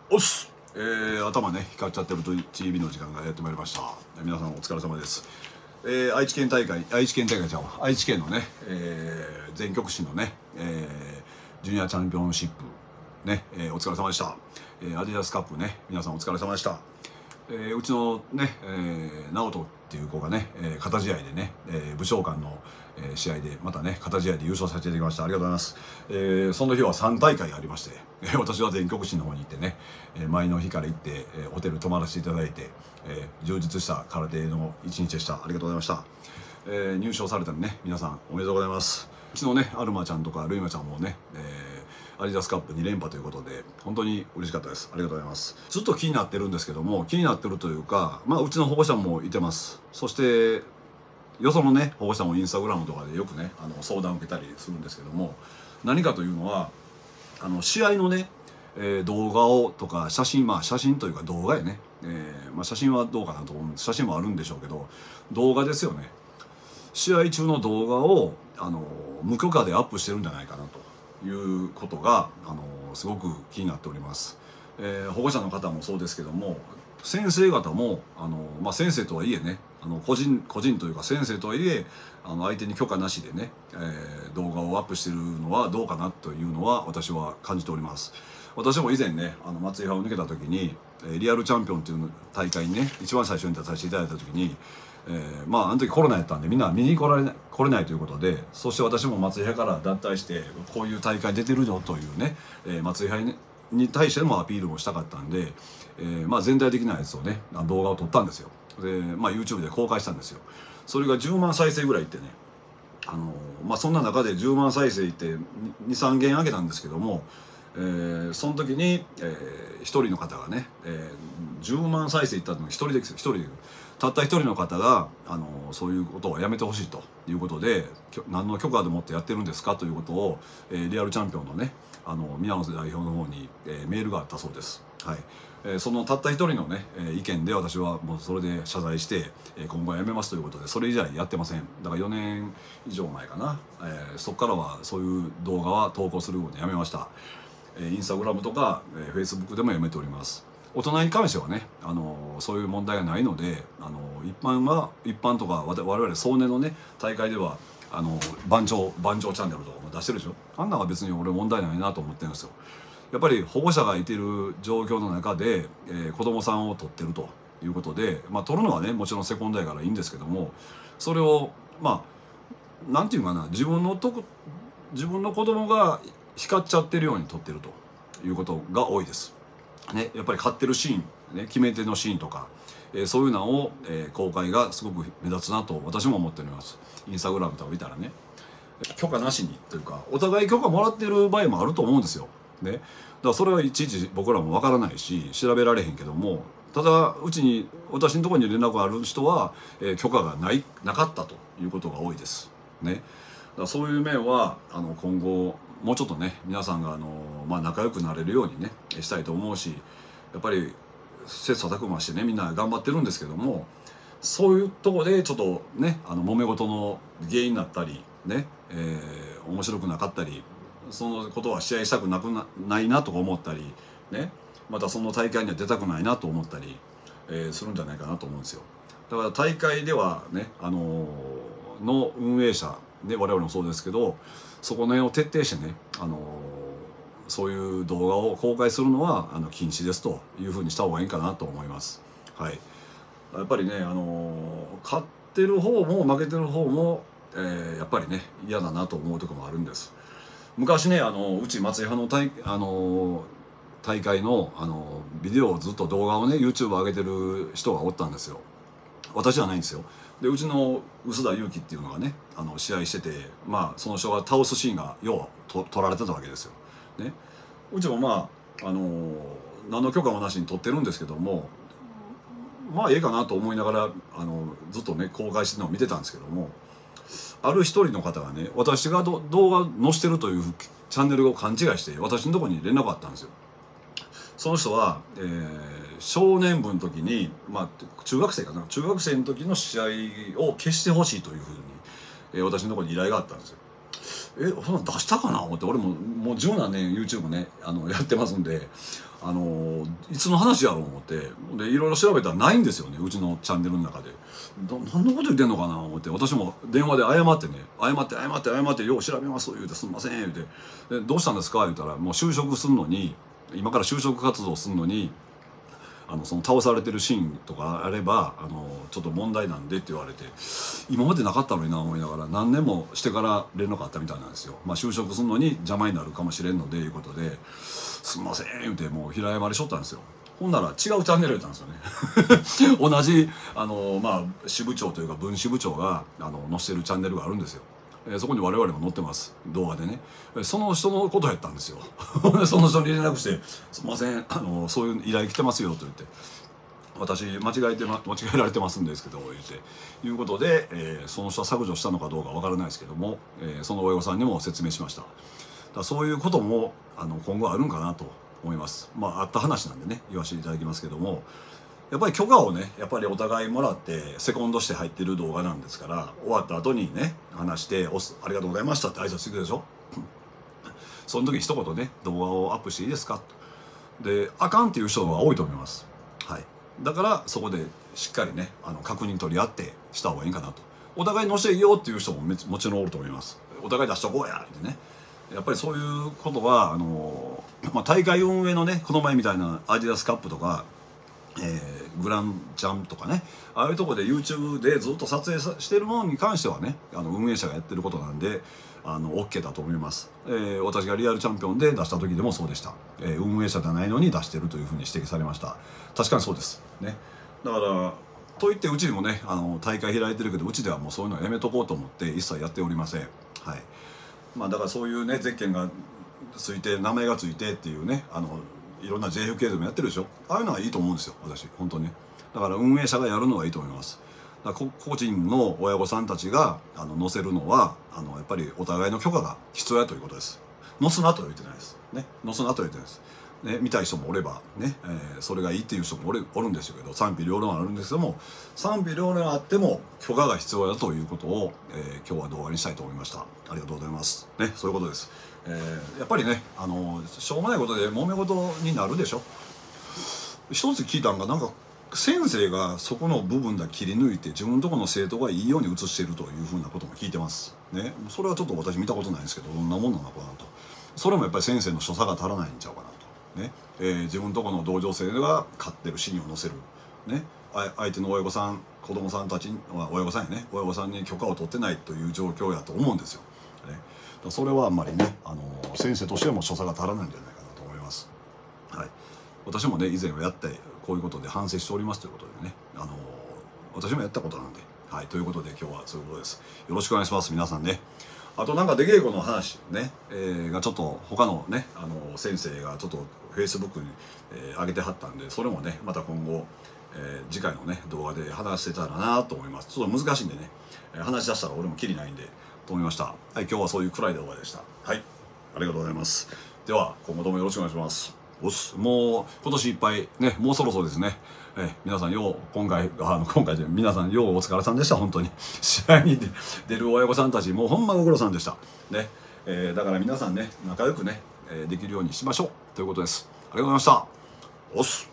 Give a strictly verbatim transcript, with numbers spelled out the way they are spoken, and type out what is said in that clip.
おっす、えー、頭ね光っちゃってると ティービー の時間がやってまいりました。皆さんお疲れ様です。えー、愛知県大会愛知県大会ちゃうわ愛知県のね、えー、全局士のね、えー、ジュニアチャンピオンシップね、えー、お疲れ様でした。えー、アディダスカップね、皆さんお疲れ様でした。えー、うちのね、えー、直人っていう子がね、えー、片試合でね、えー、武将館の、えー、試合でまたね片試合で優勝させていただきました。ありがとうございます。えー、その日はさん大会ありまして、えー、私は全局士の方に行ってね、えー、前の日から行って、えー、ホテル泊まらせていただいて、えー、充実した空手の一日でした。ありがとうございました。えー、入賞されたね皆さんおめでとうございます。うちのねアルマちゃんとかルイマちゃんもね、えー、アディダスカップに連覇ということで本当に嬉しかったです。ありがとうございます。ずっと気になってるんですけども、気になってるというか、まあうちの保護者もいてます。そしてよそのね保護者もインスタグラムとかでよくねあの相談を受けたりするんですけども、何かというのはあの試合のね、えー、動画をとか写真、まあ写真というか動画やね、えーまあ、写真はどうかなと思うんです。写真もあるんでしょうけど動画ですよね。試合中の動画をあの無許可でアップしてるんじゃないかなということがあのすごく気になっております。えー、保護者の方もそうですけども、先生方もあの、まあ、先生とはいえねあの個人個人というか先生とはいえあの相手に許可なしでね、えー、動画をアップしてるのはどうかなというのは私は感じております。私も以前ねあの松井派を抜けた時にリアルチャンピオンという大会にね一番最初に出させていただいた時に、えー、まああの時コロナやったんでみんな見に来られない来れないということで、そして私も松井派から脱退してこういう大会出てるよというね、えー、松井派にに対してもアピールをしたかったんで、えー、まあ全体的なやつをね動画を撮ったんですよ。で、まあ、YouTube で公開したんですよ。それがじゅうまん再生ぐらいいってね、あのまあそんな中でじゅうまん再生いってにさんげん上げたんですけども、えー、その時に、えー、ひとりの方がね、えー、じゅうまん再生いったのにひとりですよ。ひとりでたったひとりの方があのそういうことをやめてほしいということで、何の許可でもってやってるんですかということを、えー、リアルチャンピオンのねあの宮本代表の方に、えー、メールがあったそうです。はい。えー、そのたった一人のね、えー、意見で私はもうそれで謝罪して、えー、今後はやめますということでそれ以来やってません。だからよねん以上前かな、えー、そこからはそういう動画は投稿するのをやめました。えー、インスタグラムとか、えー、フェイスブックでもやめております。大人に関してはね、あのー、そういう問題がないので、あのー、一般は一般とか我々壮年のね大会ではあのー、番長番長チャンネルとかも出してるでしょ。あんなのは別に俺問題ないなと思ってるんですよ。やっぱり保護者がいてる状況の中で、えー、子供さんを取ってるということで、まあ取るのはねもちろんセコンダやからいいんですけども、それをまあなんていうかな、自分のとこ自分の子供が光っちゃってるように撮ってるということが多いです。ね、やっぱり勝ってるシーン、ね、決め手のシーンとか、えー、そういうのを、えー、公開がすごく目立つなと私も思っております。インスタグラムとか見たらね、許可なしにというかお互い許可もらってる場合もあると思うんですよ。ね、だからそれはいちいち僕らもわからないし調べられへんけども、ただうちに私のところに連絡がある人は、えー、許可がないなかったということが多いです。ね、だからそういう面はあの今後もうちょっとね皆さんがあの、まあ、仲良くなれるようにねしたいと思うし、やっぱり切磋琢磨してねみんな頑張ってるんですけども、そういうとこでちょっとねあの揉め事の原因になったりね、えー、面白くなかったり、そのことは試合したくなくなないなとか思ったりね、またその大会には出たくないなと思ったり、えー、するんじゃないかなと思うんですよ。だから大会ではねあのー、の運営者で我々もそうですけど、そこの辺を徹底してねあのー、そういう動画を公開するのはあの禁止ですというふうにした方がいいかなと思います。はい。やっぱりねあのー、勝ってる方も負けてる方も、えー、やっぱりね嫌だなと思うところもあるんです。昔ねあのうち松井派の大、あの大会の、あのビデオをずっと動画をね YouTube 上げてる人がおったんですよ。私はないんですよ。でうちの臼田祐樹っていうのがねあの試合してて、まあその人が倒すシーンがようと撮られてたわけですよ。ね、うちもまああの何の許可もなしに撮ってるんですけども、まあええかなと思いながらあのずっとね公開してるのを見てたんですけども、ある一人の方がね私が動画載してるというチャンネルを勘違いして私のところに連絡があったんですよ。その人は、えー、少年部の時に、まあ、中学生かな中学生の時の試合を消してほしいというふうに、えー、私のところに依頼があったんですよ。えそんなん出したかな思って、俺ももう十何年 YouTube ねあのやってますんで、 あのいつの話やろう思ってでいろいろ調べたらないんですよね、うちのチャンネルの中で。何のこと言ってんのかな思って、私も電話で謝ってね、謝って謝って謝ってよう調べます言うて、すんません言うて、でどうしたんですか言うたら、もう就職するのに、今から就職活動するのに、あのその倒されてるシーンとかあればあのちょっと問題なんでって言われて、今までなかったのにな思いながら、何年もしてから連絡あったみたいなんですよ。まあ就職するのに邪魔になるかもしれんのでいうことで、すんません言うてもう平謝りしとったんですよ。ほんなら違うチャンネルやったんですよね同じあのまあ支部長というか分支部長があの載せてるチャンネルがあるんですよ。えー、そこに我々も載ってます、動画でね。その人のことやったんですよその人に連絡して「すいませんあのそういう依頼来てますよ」と言って「私間違えて、ま、間違えられてますんですけど」言っていうことで、えー、その人は削除したのかどうかわからないですけども、えー、その親御さんにも説明しました。だからそういうこともあの今後あるんかなと思います。まああった話なんでね言わせていただきますけども、やっぱり許可をねやっぱりお互いもらってセコンドして入ってる動画なんですから、終わった後にね話して「おすありがとうございました」って挨拶してくるでしょその時に一言ね「動画をアップしていいですか?」であかんっていう人が多いと思います。はい、だからそこでしっかりねあの確認取り合ってした方がいいかなと。お互い載せていいよっていう人ももちろんおると思います。お互い出しとこうやってね。やっぱりそういうことはあの、まあ、大会運営のねこの前みたいなアディダスカップとか、えー、グランジャンとかね、ああいうところで YouTube でずっと撮影してるものに関してはねあの運営者がやってることなんであの OK だと思います。えー、私がリアルチャンピオンで出した時でもそうでした。えー、運営者じゃないのに出してるというふうに指摘されました。確かにそうですね。だからといってうちにもねあの大会開いてるけど、うちではもうそういうのはやめとこうと思って一切やっておりません。はい、まあだからそういうねゼッケンがついて名前がついてっていうねあのいろんな ジェイエフケー でもやってるでしょ。ああいうのはいいと思うんですよ私本当にね。だから運営者がやるのはいいと思います。だから個人の親御さんたちがあの載せるのはあのやっぱりお互いの許可が必要やということです。載すなとは言ってないですね。載すなとは言ってないですね。見たい人もおればね、えー、それがいいっていう人もおる、おるんですけど、賛否両論あるんですけども、賛否両論あっても許可が必要だということを、えー、今日は動画にしたいと思いました。ありがとうございますね。そういうことです。えー、やっぱりねあのしょうもないことで揉め事になるでしょ。一つ聞いたのがなんか先生がそこの部分だけ切り抜いて自分のところの生徒がいいように写しているというふうなことも聞いてますね。それはちょっと私見たことないんですけど、どんなもんなのかなと。それもやっぱり先生の所作が足らないんちゃうかなとね。えー、自分のところの同情生が飼ってるシーンを載せるね、相手の親御さん子供さんたち親御さんやね親御さんに許可を取ってないという状況やと思うんですよ、ね、だそれはあんまりねあの先生としても所作が足らないんじゃないかなと思います。はい、私もね以前はやってこういうことで反省しておりますということでね、あの私もやったことなんで、はい、ということで今日はそういうことです。よろしくお願いします皆さんね。あとなんか出稽古の話ね、えー、がちょっと他のねあの先生がちょっとフェイスブックに、えー、上げてはったんで、それもねまた今後、えー、次回のね動画で話してたらなと思います。ちょっと難しいんでね話し出したら俺もキリないんでと思いました。はい、今日はそういう暗い動画でした。はい、ありがとうございます。では今後ともよろしくお願いします。おすもう今年いっぱいねもうそろそろですね。え皆さんよう今回あの今回で皆さんようお疲れさんでした。本当に試合に出る親御さんたちもうほんまご苦労さんでしたね。えー、だから皆さんね仲良くね、えー、できるようにしましょうということです。ありがとうございました。おっす。